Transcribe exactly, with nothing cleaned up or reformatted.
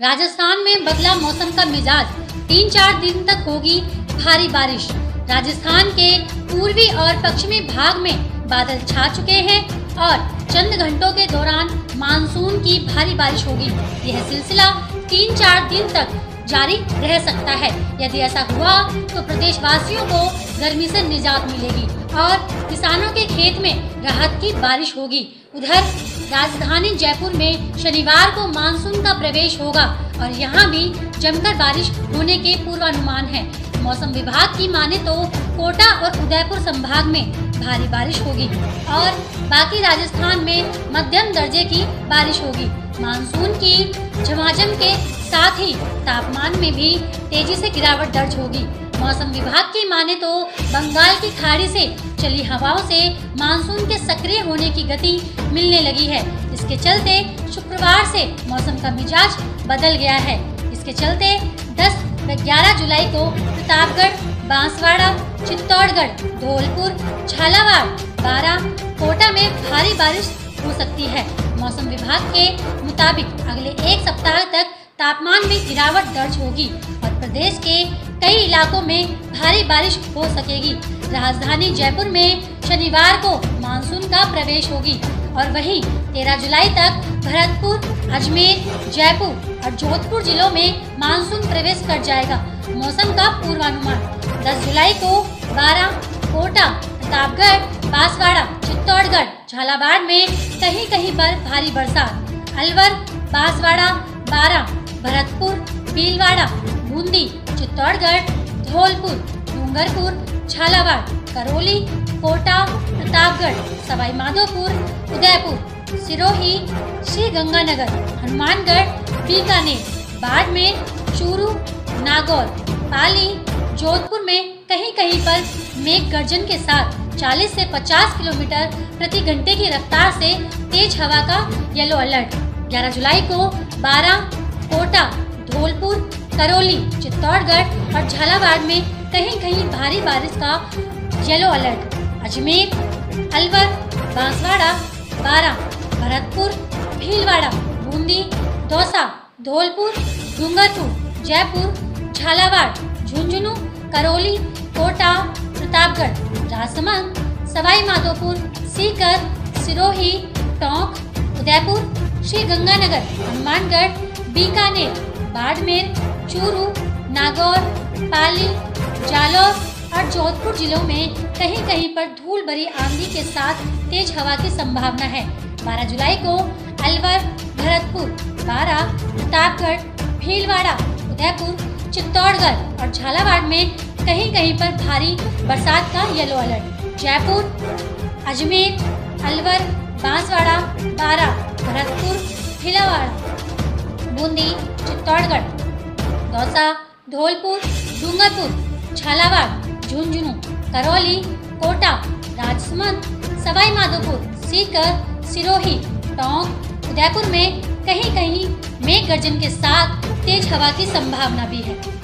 राजस्थान में बदला मौसम का मिजाज, तीन चार दिन तक होगी भारी बारिश। राजस्थान के पूर्वी और पश्चिमी भाग में बादल छा चुके हैं और चंद घंटों के दौरान मानसून की भारी बारिश होगी। यह सिलसिला तीन चार दिन तक जारी रह सकता है। यदि ऐसा हुआ तो प्रदेशवासियों को गर्मी से निजात मिलेगी और किसानों के खेत में राहत की बारिश होगी। उधर राजधानी जयपुर में शनिवार को मानसून का प्रवेश होगा और यहां भी जमकर बारिश होने के पूर्वानुमान है। मौसम विभाग की माने तो कोटा और उदयपुर संभाग में भारी बारिश होगी और बाकी राजस्थान में मध्यम दर्जे की बारिश होगी। मानसून की झमाझम के साथ ही तापमान में भी तेजी से गिरावट दर्ज होगी। मौसम विभाग की माने तो बंगाल की खाड़ी से चली हवाओं से मानसून के सक्रिय होने की गति मिलने लगी है। इसके चलते शुक्रवार से मौसम का मिजाज बदल गया है। इसके चलते दस व ग्यारह जुलाई को प्रतापगढ़, बांसवाड़ा, चित्तौड़गढ़, धौलपुर, झालावाड़, बारां, कोटा में भारी बारिश हो सकती है। मौसम विभाग के मुताबिक अगले एक सप्ताह तक तापमान में गिरावट दर्ज होगी और प्रदेश के कई इलाकों में भारी बारिश हो सकेगी। राजधानी जयपुर में शनिवार को मानसून का प्रवेश होगी और वहीं तेरह जुलाई तक भरतपुर, अजमेर, जयपुर और जोधपुर जिलों में मानसून प्रवेश कर जाएगा। मौसम का पूर्वानुमान दस जुलाई को बारां, कोटा, प्रतापगढ़, बांसवाड़ा, चित्तौड़गढ़, झालावाड़ में कहीं कहीं पर भारी बरसात। अलवर, बांसवाड़ा, बारां, भरतपुर, भीलवाड़ा, बूंदी, चित्तौड़गढ़, धौलपुर, डूंगरपुर, झालावाड़, करौली, कोटा, प्रतापगढ़, सवाई माधोपुर, उदयपुर, सिरोही, श्रीगंगानगर, हनुमानगढ़, बीकानेर, बाड़मेर, चूरू, नागौर, पाली, जोधपुर में कहीं कहीं पर मेघ गर्जन के साथ चालीस से पचास किलोमीटर प्रति घंटे की रफ्तार से तेज हवा का येलो अलर्ट। ग्यारह जुलाई को बारां, कोटा, धौलपुर, करौली, चित्तौड़गढ़ और झालावाड़ में कहीं कहीं भारी बारिश का येलो अलर्ट। अजमेर, अलवर, बांसवाड़ा, बारां, भरतपुर, भीलवाड़ा, बूंदी, दौसा, धौलपुर, डूंगरपुर, जयपुर, झालावाड़, झुंझुनू, करौली, कोटा, प्रतापगढ़, राजसमंद, सवाई माधोपुर, सीकर, सिरोही, टोंक, उदयपुर, श्रीगंगानगर, हनुमानगढ़, बीकानेर, बाड़मेर, चूरू, नागौर, पाली, जालौर और जोधपुर जिलों में कहीं कहीं पर धूल भरी आंधी के साथ तेज हवा की संभावना है। बारह जुलाई को अलवर, भरतपुर, बारां, प्रतापगढ़, भीलवाड़ा, उदयपुर, चित्तौड़गढ़ और झालावाड़ में कहीं कहीं पर भारी बरसात का येलो अलर्ट। जयपुर, अजमेर, अलवर, बांसवाड़ा, बारां, भरतपुर, भीलवाड़ा, बूंदी, चित्तौड़गढ़, दौसा, धौलपुर, डूंगरपुर, झालावाड़, झुंझुनू, करौली, कोटा, राजसमंद, सवाई माधोपुर, सीकर, सिरोही, टोंक, उदयपुर में कहीं कहीं मेघ गर्जन के साथ तेज हवा की संभावना भी है।